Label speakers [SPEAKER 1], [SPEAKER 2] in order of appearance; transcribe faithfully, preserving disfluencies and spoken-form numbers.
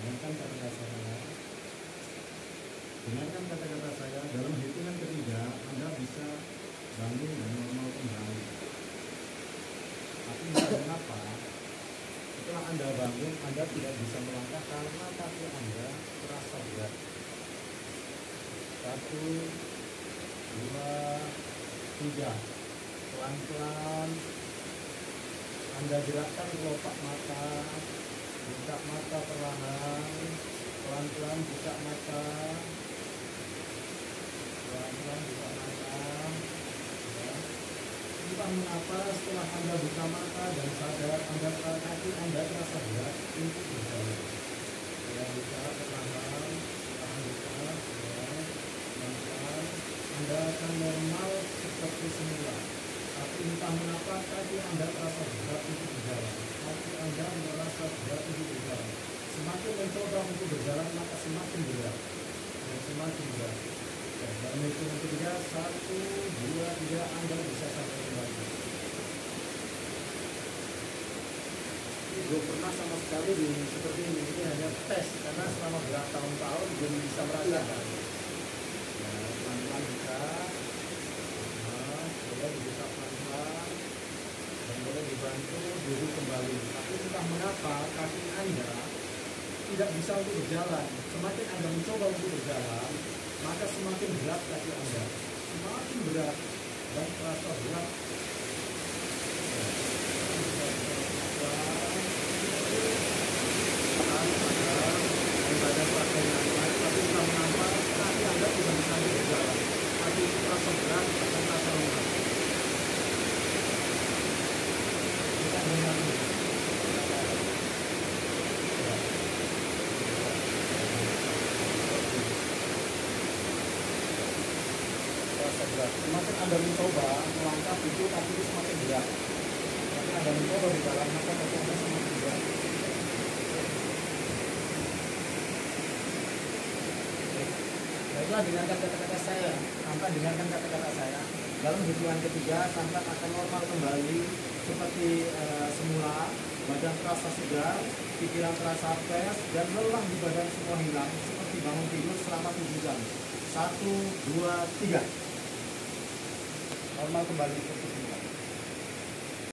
[SPEAKER 1] Dengarkan kata-kata saya. Dengarkan kata-kata saya. Dalam hitungan ketiga, Anda bisa bangun dan normal kembali. Tapi entah kenapa, setelah Anda bangun, Anda tidak bisa melangkah karena kaki Anda terasa berat. Satu, dua, tiga. Pelan-pelan Anda gerakkan kelopak mata, buka mata perlahan, pelan-pelan buka mata, pelan-pelan buka mata. Ya. Entah mengapa setelah Anda buka mata dan sadar, Anda kaki Anda terasa berat untuk berjalan. Ya, buka perlahan, tahan buka, ya, pelan-pelan. Anda akan normal seperti semula. Tapi entah mengapa kaki Anda terasa berat untuk berjalan. Kaki Anda merasa berat untuk berjalan. Semakin mencoba untuk berjalan, maka semakin berat dan semakin berat. Ya, dalam hitungan ketiga, satu, dua, tiga, Anda bisa sampai kembali. Ini belum pernah sama sekali di seperti ini. Ini hanya tes karena selama bertahun-tahun belum bisa merasakan. Ya, pelan-pelan bisa. Boleh dibuka pelan-pelan dan boleh dibantu duduk kembali. Tapi entah mengapa kaki Anda tidak bisa untuk berjalan. Semakin Anda mencoba untuk berjalan, maka semakin berat kaki Anda, semakin berat dan terasa berat. Badan pakai nafas, tapi entah mengapa kaki Anda tidak bisa berjalan. Kaki itu terasa berat dan terasa lemah. Semakin Anda mencoba melangkah itu, kaki itu semakin berat. Semakin Anda mencoba berjalan, maka kaki Anda semakin berat. Baiklah, dengarkan kata-kata saya. Sampai dengarkan kata-kata saya. Dalam hitungan ketiga, sampai akan normal kembali seperti uh, semula. Badan terasa segar, pikiran terasa fresh, dan lelah di badan semua hilang seperti bangun tidur selama tujuh jam. Satu, dua, tiga. Normal kembali.